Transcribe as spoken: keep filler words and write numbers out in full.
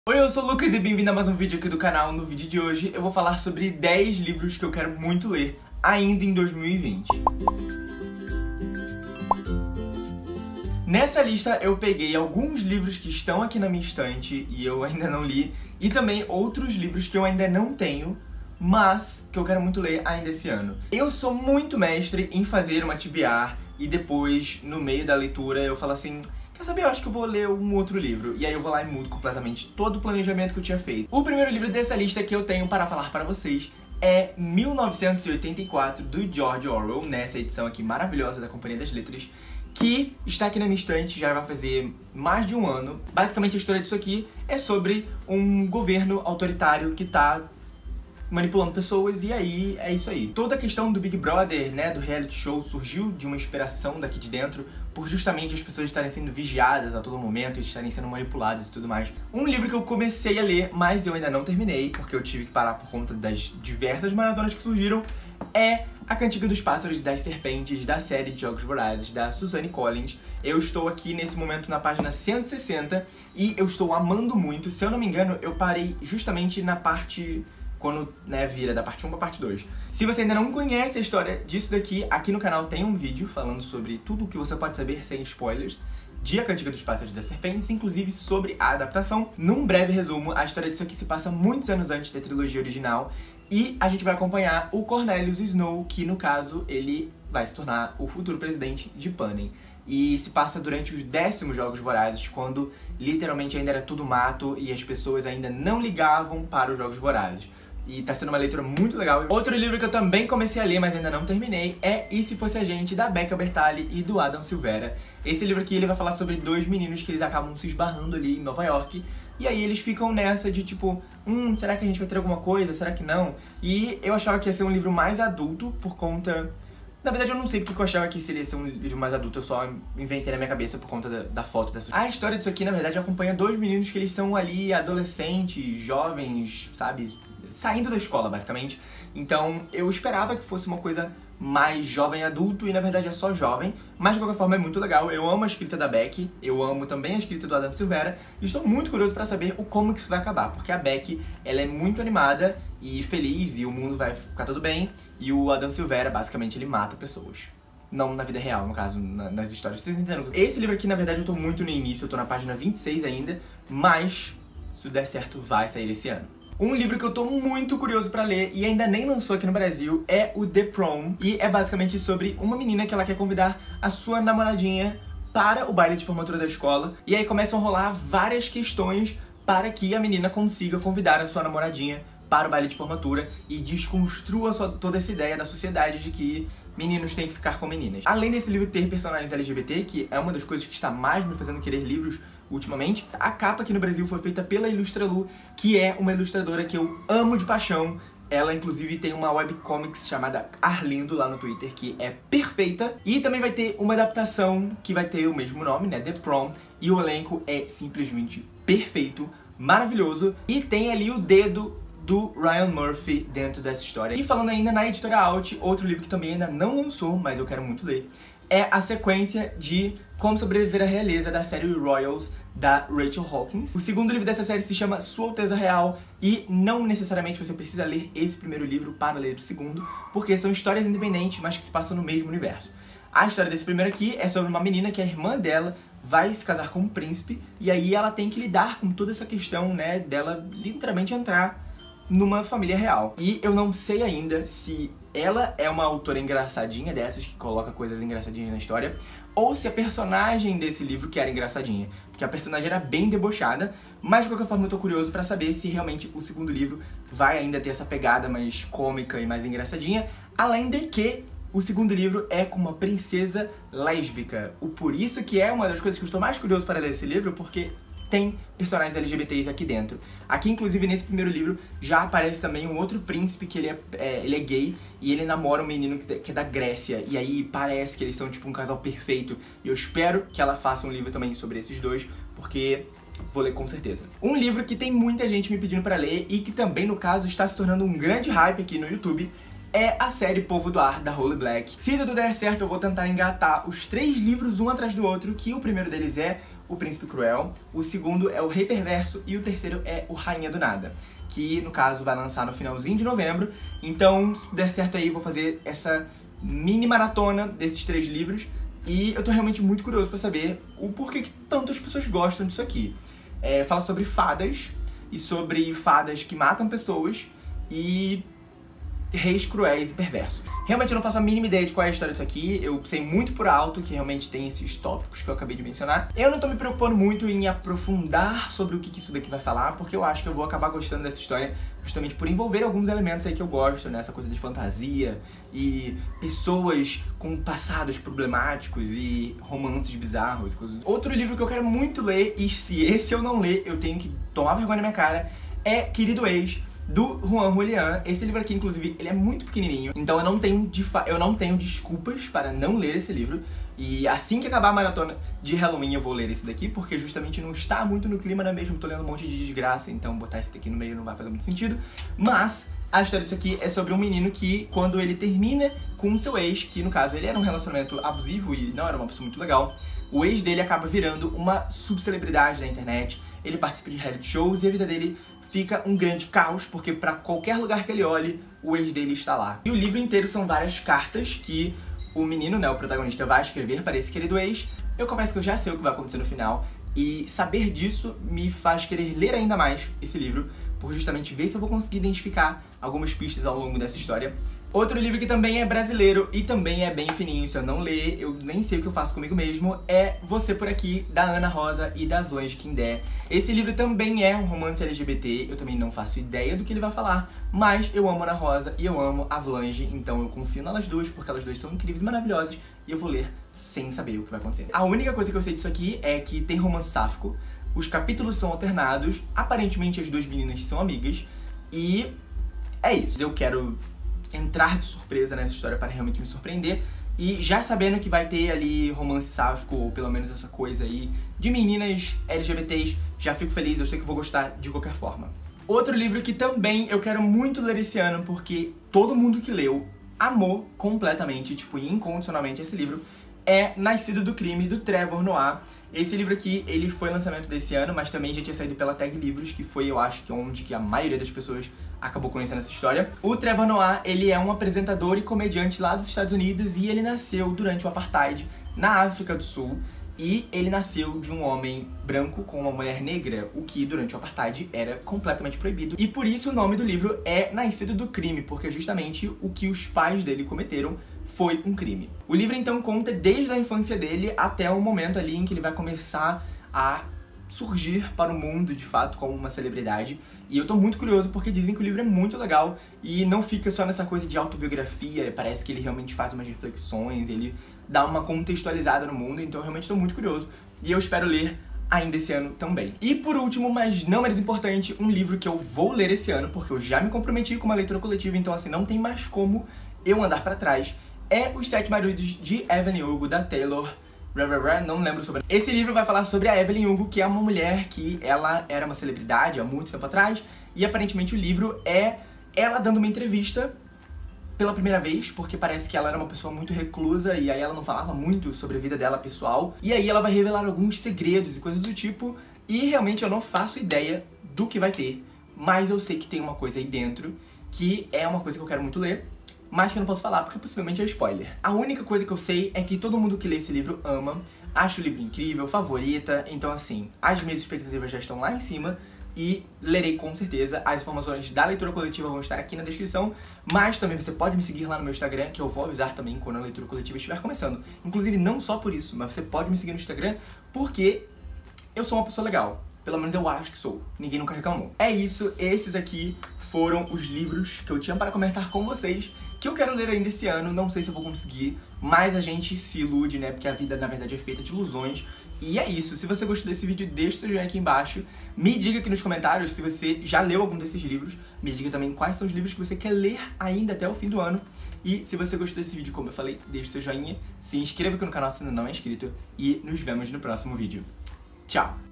Oi, eu sou o Lucas e bem-vindo a mais um vídeo aqui do canal. No vídeo de hoje eu vou falar sobre dez livros que eu quero muito ler ainda em dois mil e vinte. Nessa lista eu peguei alguns livros que estão aqui na minha estante e eu ainda não li, e também outros livros que eu ainda não tenho, mas que eu quero muito ler ainda esse ano. Eu sou muito mestre em fazer uma T B R e depois, no meio da leitura, eu falo assim: quer saber, eu acho que eu vou ler um outro livro. E aí eu vou lá e mudo completamente todo o planejamento que eu tinha feito. O primeiro livro dessa lista que eu tenho para falar para vocês é mil novecentos e oitenta e quatro, do George Orwell, nessa edição aqui maravilhosa da Companhia das Letras, que está aqui na minha estante, já vai fazer mais de um ano. Basicamente a história disso aqui é sobre um governo autoritário que está manipulando pessoas, e aí é isso aí. Toda a questão do Big Brother, né, do reality show, surgiu de uma inspiração daqui de dentro, por justamente as pessoas estarem sendo vigiadas a todo momento, e estarem sendo manipuladas e tudo mais. Um livro que eu comecei a ler, mas eu ainda não terminei, porque eu tive que parar por conta das diversas maratonas que surgiram, é A Cantiga dos Pássaros e das Serpentes, da série de Jogos Vorazes, da Suzanne Collins. Eu estou aqui nesse momento na página cento e sessenta e eu estou amando muito. Se eu não me engano, eu parei justamente na parte quando, né, vira da parte um pra parte dois. Se você ainda não conhece a história disso daqui, aqui no canal tem um vídeo falando sobre tudo o que você pode saber sem spoilers de A Cantiga dos Pássaros e das Serpentes, inclusive sobre a adaptação. Num breve resumo, a história disso aqui se passa muitos anos antes da trilogia original e a gente vai acompanhar o Cornelius Snow, que no caso ele vai se tornar o futuro presidente de Panem. E se passa durante os décimos Jogos Vorazes, quando literalmente ainda era tudo mato e as pessoas ainda não ligavam para os Jogos Vorazes. E tá sendo uma leitura muito legal. Outro livro que eu também comecei a ler, mas ainda não terminei, é E Se Fosse a Gente, da Becca Bertalli e do Adam Silvera. Esse livro aqui ele vai falar sobre dois meninos que eles acabam se esbarrando ali em Nova York. E aí eles ficam nessa de tipo, hum, será que a gente vai ter alguma coisa? Será que não? E eu achava que ia ser um livro mais adulto por conta... Na verdade eu não sei porque eu achava que seria ser um livro mais adulto, eu só inventei na minha cabeça por conta da, da foto dessa... A história disso aqui, na verdade, acompanha dois meninos que eles são ali adolescentes, jovens, sabe? Saindo da escola, basicamente. Então eu esperava que fosse uma coisa mais jovem adulto e na verdade é só jovem, mas de qualquer forma é muito legal. Eu amo a escrita da Beck, eu amo também a escrita do Adam Silvera e estou muito curioso para saber o como que isso vai acabar, porque a Beck, ela é muito animada e feliz e o mundo vai ficar tudo bem, e o Adam Silvera, basicamente, ele mata pessoas. Não na vida real, no caso, na, nas histórias. Vocês entenderam? Esse livro aqui, na verdade, eu tô muito no início, eu tô na página vinte e seis ainda, mas se tudo der certo, vai sair esse ano. Um livro que eu tô muito curioso pra ler e ainda nem lançou aqui no Brasil é o The Prom, e é basicamente sobre uma menina que ela quer convidar a sua namoradinha para o baile de formatura da escola, e aí começam a rolar várias questões para que a menina consiga convidar a sua namoradinha para o baile de formatura e desconstrua sua, toda essa ideia da sociedade de que meninos têm que ficar com meninas. Além desse livro ter personagens L G B T, que é uma das coisas que está mais me fazendo querer livros ultimamente, a capa aqui no Brasil foi feita pela Ilustralu, que é uma ilustradora que eu amo de paixão. Ela, inclusive, tem uma webcomics chamada Arlindo lá no Twitter, que é perfeita. E também vai ter uma adaptação que vai ter o mesmo nome, né, The Prom, e o elenco é simplesmente perfeito, maravilhoso, e tem ali o dedo do Ryan Murphy dentro dessa história. E falando ainda na editora Out, outro livro que também ainda não lançou, mas eu quero muito ler, é a sequência de Como Sobreviver à Realeza, da série Royals, da Rachel Hawkins. O segundo livro dessa série se chama Sua Alteza Real, e não necessariamente você precisa ler esse primeiro livro para ler o segundo, porque são histórias independentes, mas que se passam no mesmo universo. A história desse primeiro aqui é sobre uma menina que a irmã dela vai se casar com um príncipe, e aí ela tem que lidar com toda essa questão, né, dela literalmente entrar numa família real. E eu não sei ainda se ela é uma autora engraçadinha dessas, que coloca coisas engraçadinhas na história, ou se a personagem desse livro que era engraçadinha, porque a personagem era bem debochada, mas de qualquer forma eu tô curioso pra saber se realmente o segundo livro vai ainda ter essa pegada mais cômica e mais engraçadinha, além de que o segundo livro é com uma princesa lésbica. O por isso que é uma das coisas que eu estou mais curioso para ler esse livro, porque tem personagens L G B T s aqui dentro. Aqui, inclusive, nesse primeiro livro, já aparece também um outro príncipe que ele é, é, ele é gay e ele namora um menino que, que é da Grécia. E aí parece que eles são tipo um casal perfeito. E eu espero que ela faça um livro também sobre esses dois, porque vou ler com certeza. Um livro que tem muita gente me pedindo pra ler e que também, no caso, está se tornando um grande hype aqui no YouTube é a série Povo do Ar, da Holly Black. Se tudo der certo, eu vou tentar engatar os três livros um atrás do outro, que o primeiro deles é O Príncipe Cruel, o segundo é O Rei Perverso e o terceiro é O Rainha do Nada, que no caso vai lançar no finalzinho de novembro. Então, se der certo aí, vou fazer essa mini maratona desses três livros e eu tô realmente muito curioso pra saber o porquê que tantas pessoas gostam disso aqui. É, fala sobre fadas e sobre fadas que matam pessoas e reis cruéis e perversos. Realmente eu não faço a mínima ideia de qual é a história disso aqui, eu sei muito por alto que realmente tem esses tópicos que eu acabei de mencionar. Eu não tô me preocupando muito em aprofundar sobre o que isso daqui vai falar, porque eu acho que eu vou acabar gostando dessa história justamente por envolver alguns elementos aí que eu gosto, né? Essa coisa de fantasia e pessoas com passados problemáticos e romances bizarros e coisas. Outro livro que eu quero muito ler, e se esse eu não ler, eu tenho que tomar vergonha na minha cara, é Querido Ex, do Juan Julián. Esse livro aqui, inclusive, ele é muito pequenininho, então eu não tenho, de fa eu não tenho desculpas para não ler esse livro. E assim que acabar a maratona de Halloween eu vou ler esse daqui, porque justamente não está muito no clima, não é mesmo? Tô lendo um monte de desgraça, então botar esse daqui no meio não vai fazer muito sentido. Mas a história disso aqui é sobre um menino que, quando ele termina com o seu ex, que no caso ele era um relacionamento abusivo e não era uma pessoa muito legal, o ex dele acaba virando uma subcelebridade da internet, ele participa de reality shows e a vida dele fica um grande caos, porque pra qualquer lugar que ele olhe, o ex dele está lá. E o livro inteiro são várias cartas que o menino, né, o protagonista, vai escrever para esse querido ex. Eu confesso que eu já sei o que vai acontecer no final, e saber disso me faz querer ler ainda mais esse livro, por justamente ver se eu vou conseguir identificar algumas pistas ao longo dessa história. Outro livro que também é brasileiro e também é bem fininho, se eu não ler, eu nem sei o que eu faço comigo mesmo, é Você Por Aqui, da Ana Rosa e da Vlange Quindé. Esse livro também é um romance L G B T, eu também não faço ideia do que ele vai falar, mas eu amo a Ana Rosa e eu amo a Vlange, então eu confio nelas duas, porque elas duas são incríveis e maravilhosas, e eu vou ler sem saber o que vai acontecer. A única coisa que eu sei disso aqui é que tem romance sáfico, os capítulos são alternados, aparentemente as duas meninas são amigas, e é isso. Eu quero entrar de surpresa nessa história para realmente me surpreender, e já sabendo que vai ter ali romance sáfico, ou pelo menos essa coisa aí de meninas L G B Ts, já fico feliz, eu sei que vou gostar de qualquer forma. Outro livro que também eu quero muito ler esse ano, porque todo mundo que leu amou completamente, tipo, incondicionalmente esse livro, é Nascido do Crime, do Trevor Noah. Esse livro aqui, ele foi lançamento desse ano, mas também já tinha saído pela Tag Livros, que foi, eu acho, que onde que a maioria das pessoas acabou conhecendo essa história. O Trevor Noah, ele é um apresentador e comediante lá dos Estados Unidos, e ele nasceu durante o Apartheid na África do Sul, e ele nasceu de um homem branco com uma mulher negra, o que durante o Apartheid era completamente proibido. E por isso o nome do livro é Nascido do Crime, porque justamente o que os pais dele cometeram foi um crime. O livro então conta desde a infância dele até o momento ali em que ele vai começar a surgir para o mundo, de fato, como uma celebridade. E eu tô muito curioso porque dizem que o livro é muito legal e não fica só nessa coisa de autobiografia, parece que ele realmente faz umas reflexões, ele dá uma contextualizada no mundo, então eu realmente tô muito curioso e eu espero ler ainda esse ano também. E por último, mas não menos importante, um livro que eu vou ler esse ano, porque eu já me comprometi com uma leitura coletiva, então assim, não tem mais como eu andar pra trás, é Os Sete Maridos de Evelyn Hugo, da Taylor. Não lembro sobre. Esse livro vai falar sobre a Evelyn Hugo, que é uma mulher que ela era uma celebridade há muito tempo atrás, e aparentemente o livro é ela dando uma entrevista pela primeira vez, porque parece que ela era uma pessoa muito reclusa e aí ela não falava muito sobre a vida dela pessoal, e aí ela vai revelar alguns segredos e coisas do tipo, e realmente eu não faço ideia do que vai ter, mas eu sei que tem uma coisa aí dentro que é uma coisa que eu quero muito ler, mas que eu não posso falar porque possivelmente é spoiler. A única coisa que eu sei é que todo mundo que lê esse livro ama, acha o livro incrível, favorita, então assim, as minhas expectativas já estão lá em cima e lerei com certeza. As informações da leitura coletiva vão estar aqui na descrição, mas também você pode me seguir lá no meu Instagram, que eu vou avisar também quando a leitura coletiva estiver começando. Inclusive, não só por isso, mas você pode me seguir no Instagram porque eu sou uma pessoa legal. Pelo menos eu acho que sou. Ninguém nunca reclamou. É isso, esses aqui foram os livros que eu tinha para comentar com vocês, que eu quero ler ainda esse ano, não sei se eu vou conseguir, mas a gente se ilude, né, porque a vida na verdade é feita de ilusões. E é isso, se você gostou desse vídeo, deixa o seu joinha aqui embaixo, me diga aqui nos comentários se você já leu algum desses livros, me diga também quais são os livros que você quer ler ainda até o fim do ano, e se você gostou desse vídeo, como eu falei, deixa o seu joinha, se inscreva aqui no canal se ainda não é inscrito, e nos vemos no próximo vídeo. Tchau!